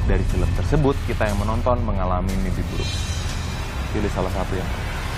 Dari film tersebut, kita yang menonton mengalami mimpi buruk. Pilih salah satu yang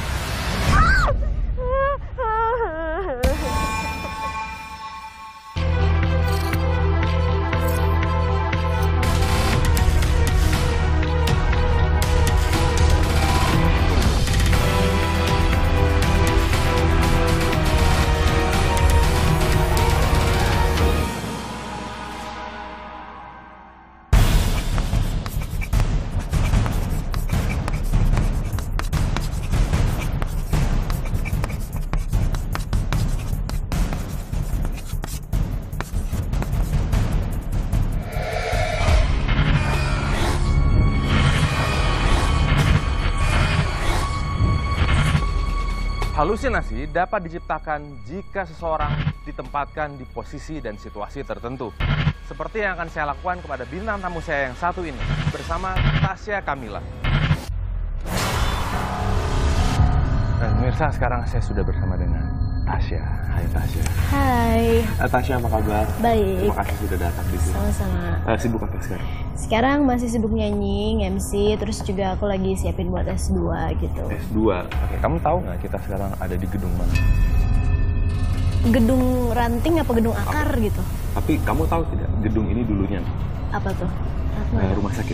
halusinasi dapat diciptakan jika seseorang ditempatkan di posisi dan situasi tertentu. Seperti yang akan saya lakukan kepada bintang tamu saya yang satu ini, bersama Tasya Kamila. Dan pemirsa, sekarang saya sudah bersama dengan Tasya. Hai Tasya. Hai. Tasya, apa kabar? Baik. Terima kasih sudah datang di sini. Sama-sama. Sibuk apa sekarang? Sekarang masih sibuk nyanyi, MC, terus juga aku lagi siapin buat S2 gitu. S2. Oke, kamu tahu nggak kita sekarang ada di gedung mana? Gedung ranting apa gedung akar gitu? Tapi kamu tahu tidak, gedung ini dulunya Apa tuh? rumah sakit.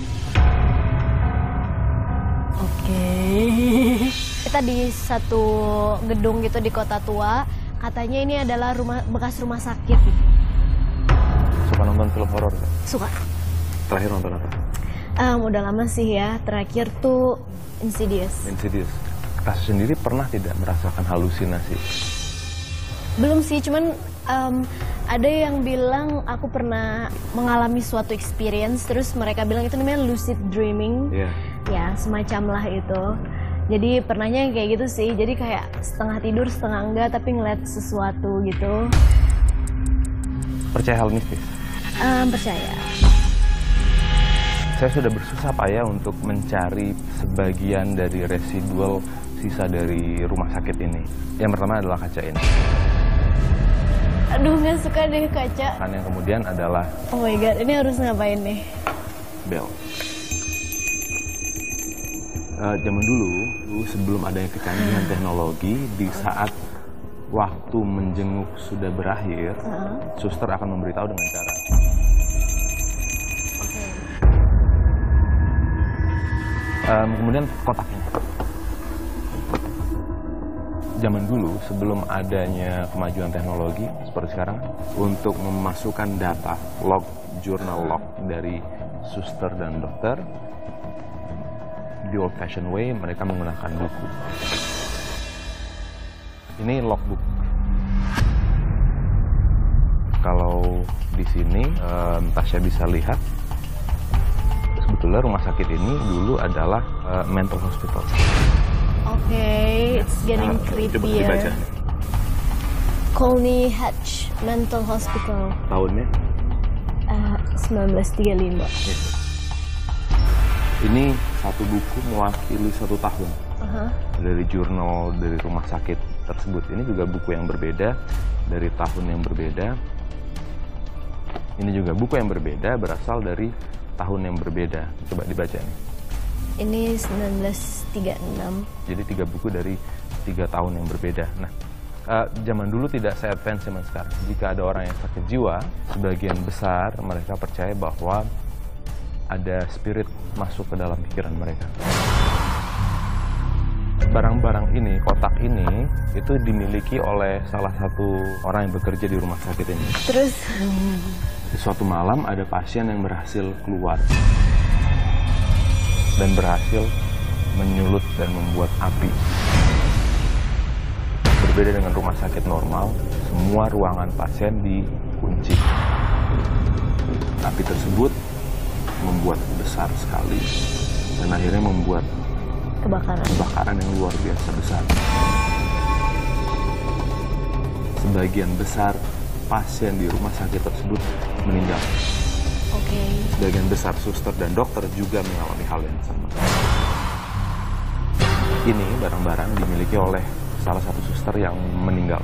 Oke. Kita di satu gedung gitu di Kota Tua. Katanya ini adalah bekas rumah sakit. Suka nonton film horor nggak? Suka. Terakhir nonton apa? Udah lama sih ya. Terakhir tuh Insidious. Insidious. Tasya sendiri pernah tidak merasakan halusinasi? Belum sih, cuman ada yang bilang aku pernah mengalami suatu experience, terus mereka bilang itu namanya lucid dreaming. Iya. Ya, semacam lah itu. Jadi pernahnya kayak gitu sih, jadi kayak setengah tidur, setengah enggak, tapi ngeliat sesuatu gitu. Percaya hal mistis? Percaya. Saya sudah bersusah payah untuk mencari sebagian dari residual sisa dari rumah sakit ini. Yang pertama adalah kaca ini. Aduh, nggak suka deh kaca. Kan yang kemudian adalah... Oh my god, ini harus ngapain nih? bel. Zaman dulu sebelum adanya kecanggihan teknologi, di saat waktu menjenguk sudah berakhir, suster akan memberitahu dengan cara kemudian kotaknya. Zaman dulu sebelum adanya kemajuan teknologi seperti sekarang, untuk memasukkan data log, jurnal log dari suster dan dokter, the old fashioned way, mereka menggunakan buku. Ini logbook. Kalau di sini Tasya bisa lihat, sebetulnya rumah sakit ini dulu adalah mental hospital. Oke, it's getting creepier. Coba dibaca. Colney Hatch Mental Hospital. Tahunnya? 1935. Yes. Ini satu buku mewakili 1 tahun dari jurnal dari rumah sakit tersebut. Ini juga buku yang berbeda dari tahun yang berbeda. Ini juga buku yang berbeda berasal dari tahun yang berbeda. Coba dibaca nih. Ini 1936. Jadi 3 buku dari 3 tahun yang berbeda. Nah, zaman dulu tidak se-advance zaman sekarang. Jika ada orang yang sakit jiwa, sebagian besar mereka percaya bahwa ada spirit masuk ke dalam pikiran mereka. Barang-barang ini, kotak ini, itu dimiliki oleh salah satu orang yang bekerja di rumah sakit ini. Terus? Suatu malam ada pasien yang berhasil keluar dan berhasil menyulut dan membuat api. Berbeda dengan rumah sakit normal, semua ruangan pasien dikunci. Api tersebut membuat besar sekali dan akhirnya membuat kebakaran yang luar biasa besar. Sebagian besar pasien di rumah sakit tersebut meninggal. Sebagian besar suster dan dokter juga mengalami hal yang sama. Ini barang-barang dimiliki oleh salah satu suster yang meninggal.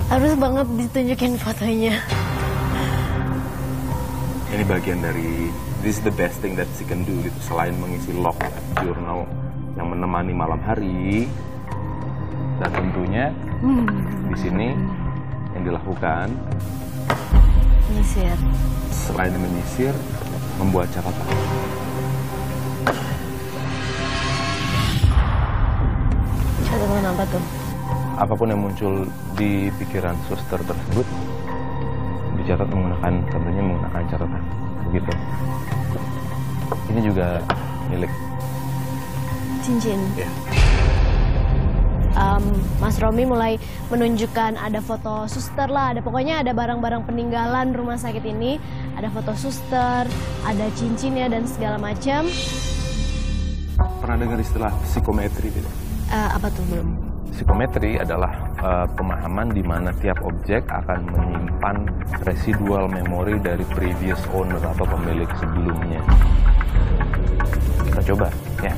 Harus banget ditunjukin fotonya. Ini bagian dari, this is the best thing that she can do gitu. Selain mengisi log journal yang menemani malam hari, dan tentunya di sini yang dilakukan menyisir. Selain menyisir, membuat catatan. Catatan apa tuh? Apapun yang muncul di pikiran suster tersebut dicatat tentunya menggunakan catatan. Begitu. Ini juga milik cincin. Ya. Mas Romi mulai menunjukkan ada foto suster lah, pokoknya ada barang-barang peninggalan rumah sakit ini, ada foto suster, ada cincinnya dan segala macam. Pernah dengar istilah psikometri tidak? Apa tuh belum? Psikometri adalah pemahaman di mana tiap objek akan menyimpan residual memori dari previous owner atau pemilik sebelumnya. Kita coba, ya.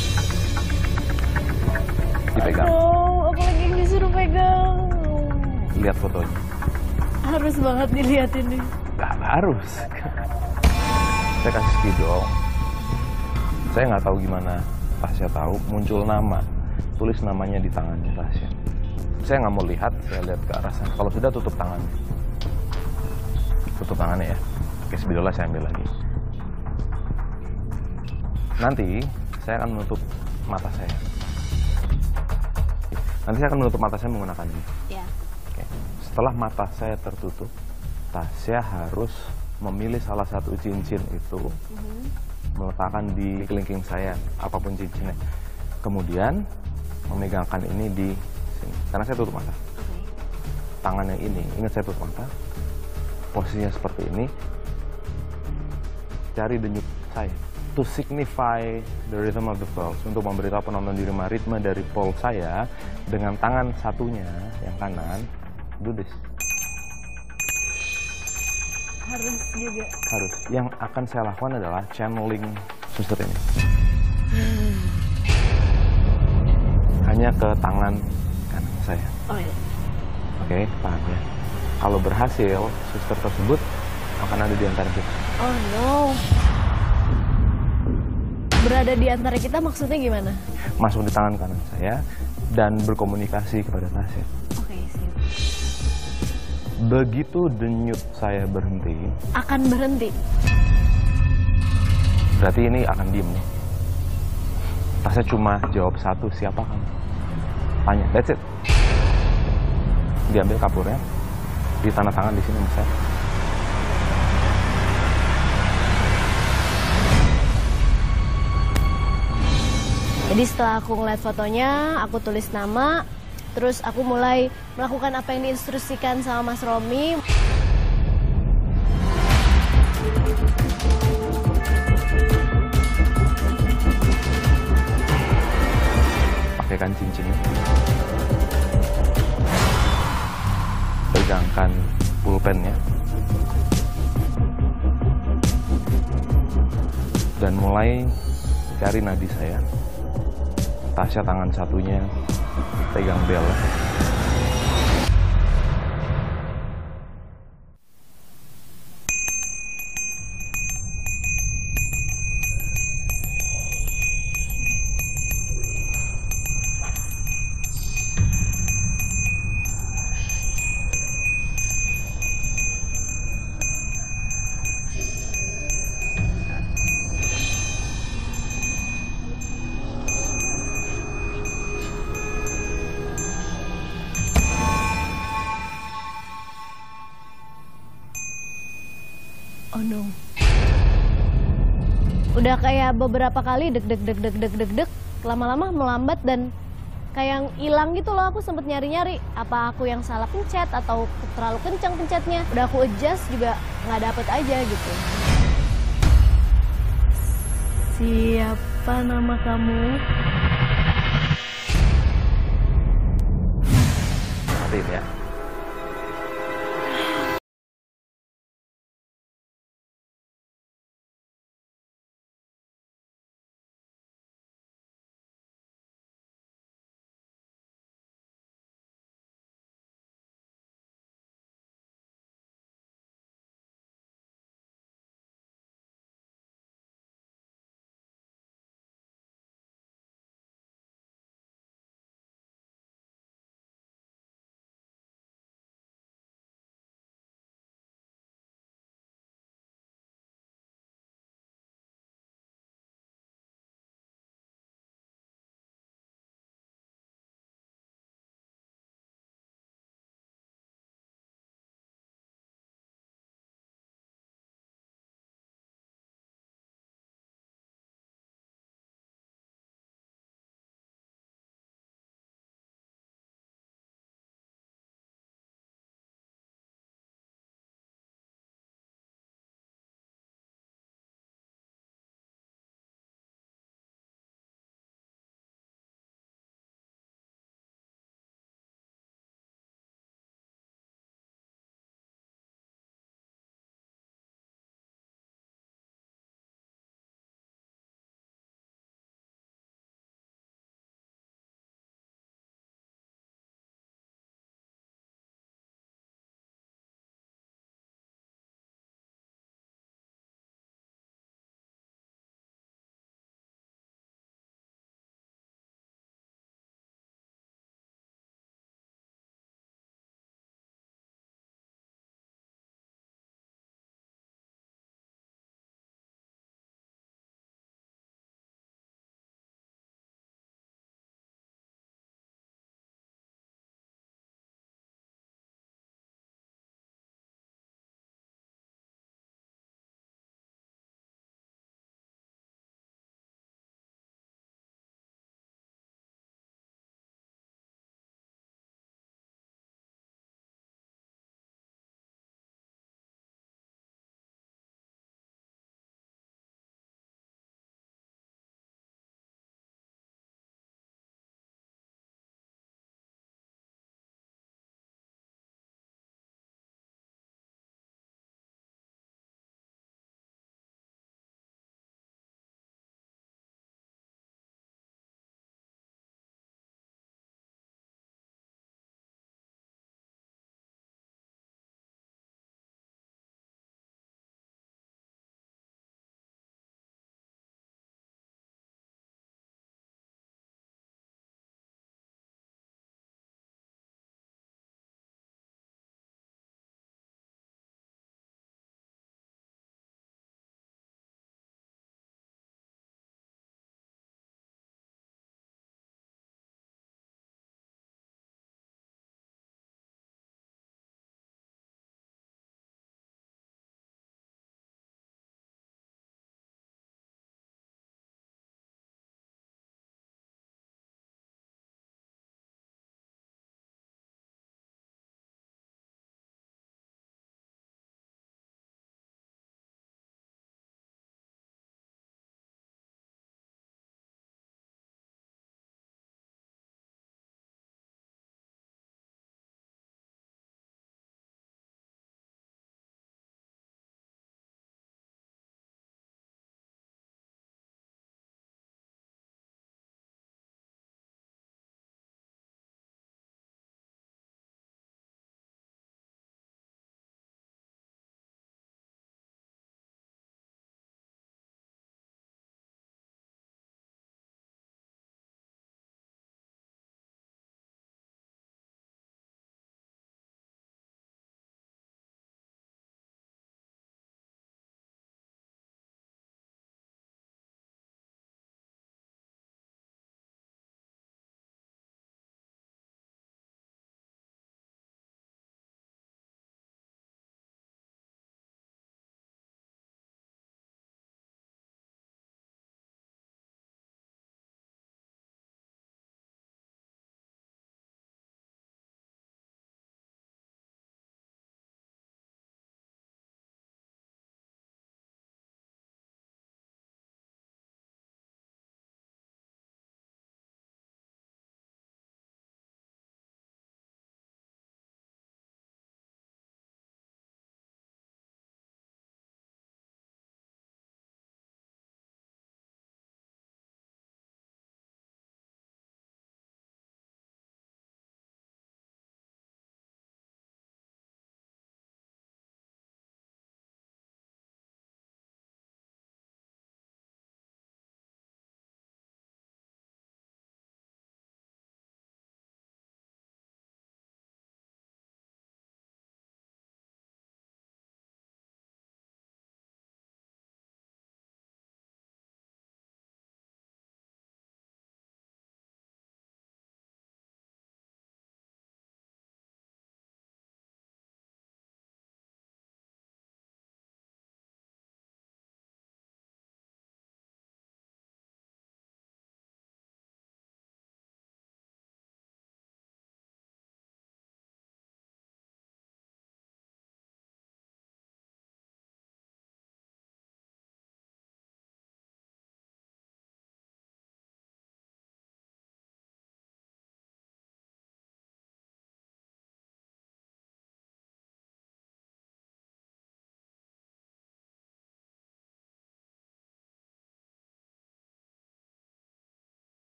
Dipegang. Oh, aku lagi disuruh pegang. Lihat fotonya. Harus banget dilihat ini. Gak harus. Saya kasih spidol. Saya nggak tahu gimana Tasya tahu, muncul nama. Tulis namanya di tangannya Tasya. Saya nggak mau lihat, saya lihat ke arah sana. Kalau sudah, tutup tangannya. Tutup tangannya ya. Oke, spidolnya saya ambil lagi. Nanti saya akan menutup mata saya. Nanti saya akan menutup mata saya menggunakan ini. Ya. Oke. Setelah mata saya tertutup, Tasya harus memilih salah satu cincin itu, meletakkan di kelingking saya, apapun cincinnya. Kemudian memegangkan ini di sini. Karena saya tutup mata. Tangan yang ini, ingat saya tutup mata. Posisinya seperti ini. Cari denyut saya. To signify the rhythm of the pulse, untuk memberitahu penonton di rumah ritme dari pulse saya, dengan tangan satunya yang kanan, do this. Harus juga. Harus. Yang akan saya lakukan adalah channeling suster ini. Hanya ke tangan kanan saya. Oh iya. Oke, paham ya. Kalau berhasil, suster tersebut akan ada di antara kita. Oh no. Berada di antara kita maksudnya gimana? Masuk di tangan kanan saya dan berkomunikasi kepada Tasya. Oke, sip. Begitu denyut saya berhenti, Akan berhenti. berarti ini akan diem nih. Tasya cuma jawab satu, siapa kamu? Tanya, that's it. Diambil kapurnya, ditanda tangan di sini mas saya. Jadi setelah aku ngeliat fotonya, aku tulis nama, terus aku mulai melakukan apa yang diinstruksikan sama Mas Romi. Pakaikan cincinnya. Pegangkan pulpennya. Dan mulai cari nadi saya. Tasya tangan satunya pegang bel. Oh no. Udah kayak beberapa kali deg, lama-lama melambat dan kayak hilang gitu loh. Aku sempet nyari-nyari apa aku yang salah pencet atau terlalu kencang pencetnya. Udah aku adjust juga nggak dapet aja gitu. Siapa nama kamu? Matiin ya.